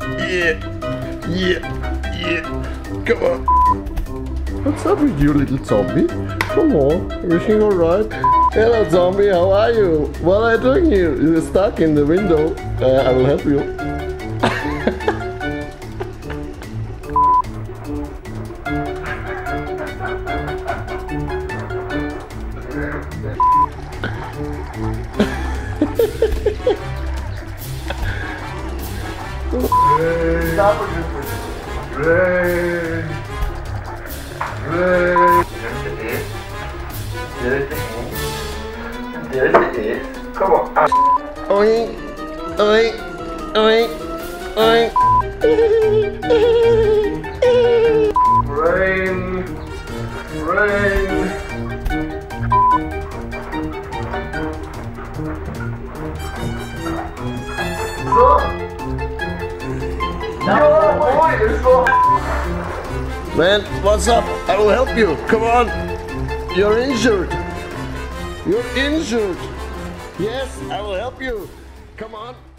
Yeah. Come on. What's up with you, little zombie? Come on, everything alright? Hello, zombie, how are you? What are you doing here? You're stuck in the window. I will help you. Rain. There's it is. Come on. Oink, oink, oink, oink. Rain. So. Man, what's up? I will help you. Come on. You're injured. You're injured. Yes, I will help you. Come on.